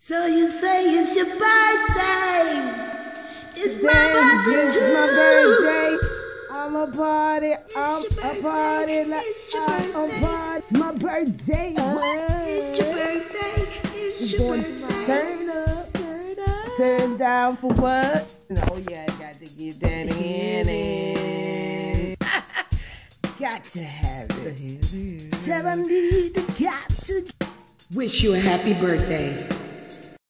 So you say it's your birthday. It's my birthday too. It's my birthday. I'm a party. I'm a party. It's your birthday. It's my birthday. It's your birthday. It's your birthday. Turn up. Turn down for what? Oh yeah, I got to get that in it. Got to have it. Said I need to, got to wish you a happy birthday.